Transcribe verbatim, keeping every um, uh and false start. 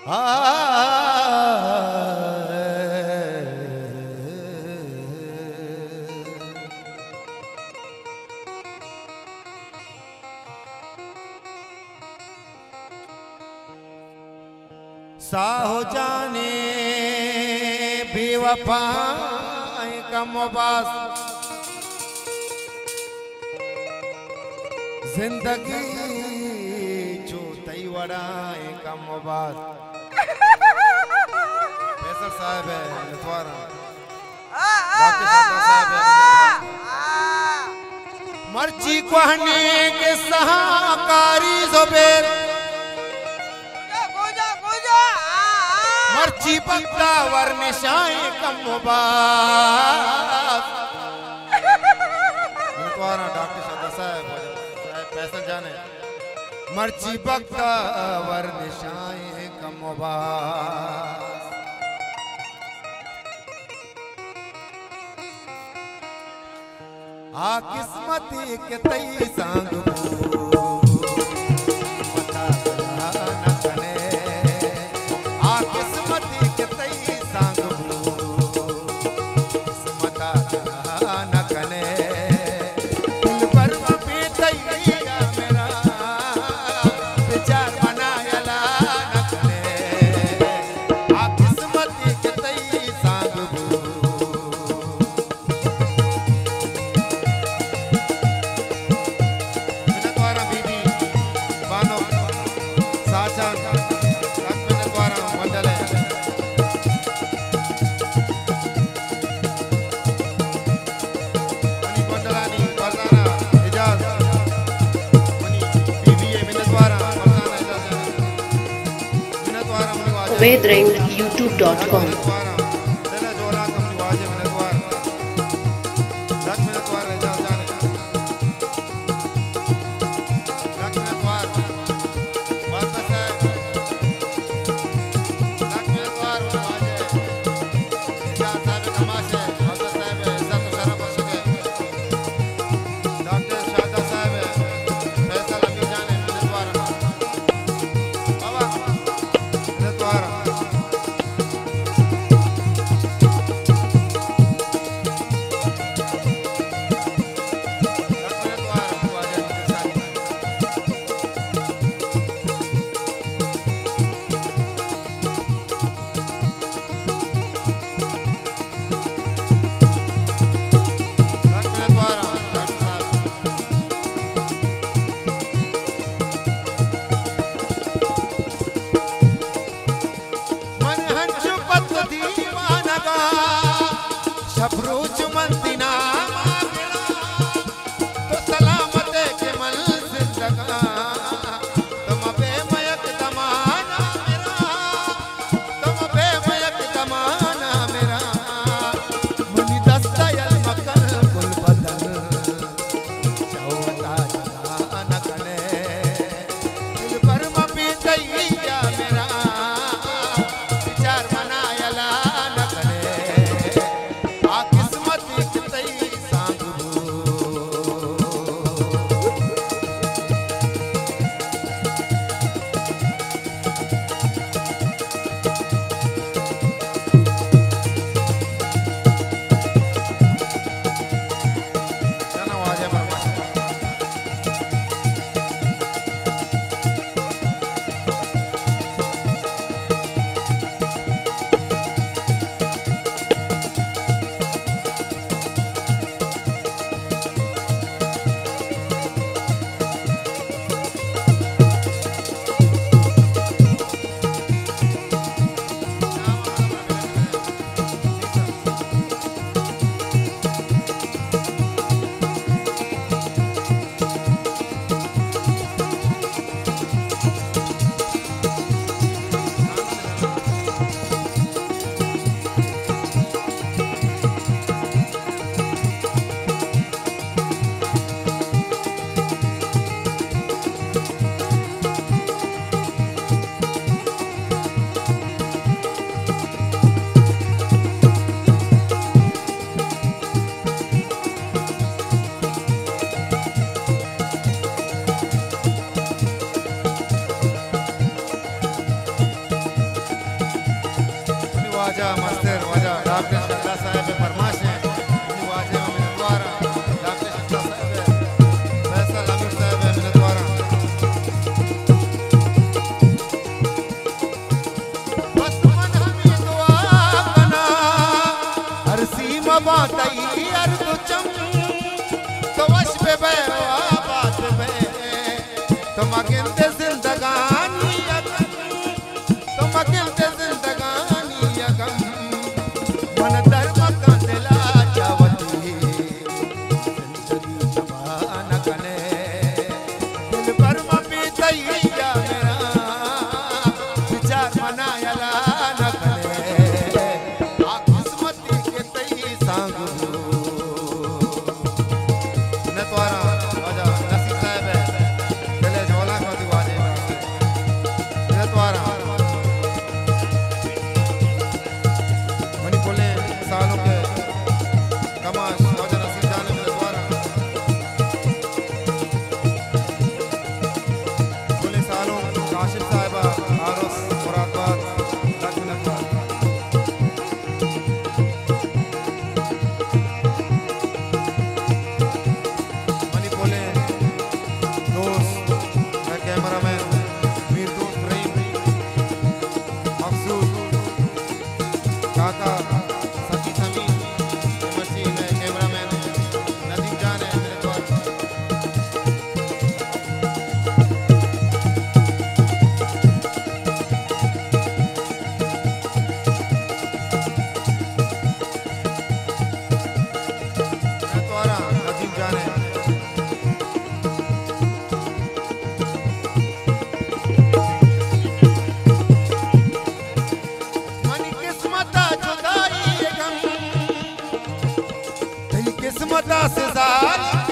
साहो जाने बेवफाएं का मुबास जिंदगी जो तई वड़ाएं का मुबास। फैसल साहब है नथवारा, डॉक्टर साहब है मर्ची कहने के सहाकारी जुबैर मर्ची पक्का वर्निशाए कम मुबास। नथवारा डॉक्टर साहब साहब फैसल जाने मर्ची पक्का वर्निशाए कम मुबास। आ किस्मती के तई सांग Vedring YouTube dot com वाजा मस्तर वाजा डॉक्टर शंदा साहब फरमाश है वाजे उम्मीदवार डॉक्टर शंदा साहब फैसल अमीर साहब उम्मीदवार बस मन हमें दुआ बना हर सीमा बातई हर तो चम तो वश पे बेवा बात बे तुम अकेले जिंदगानी तुम अकेले जिंदगानी यगम मन धर्म का दिला चावती जिंदगी जवान कने दिल पर मपी तैया मेरा विचार मनायला न कने आ किस्मती के तई सांगू न तोरा वाजा नसीब साहब है दिले झोला को दिवाजे न तोरा सालों के कमाश वाजा नसीब जाने में द्वारा बोले सालों काशिफ साहिबा आरोस मुरादाबाद लखनऊ मनी बोले दोस्त मैं कैमरामैन मीर दोस्त रहीम मकसूद काका किस्मत से ज़ाल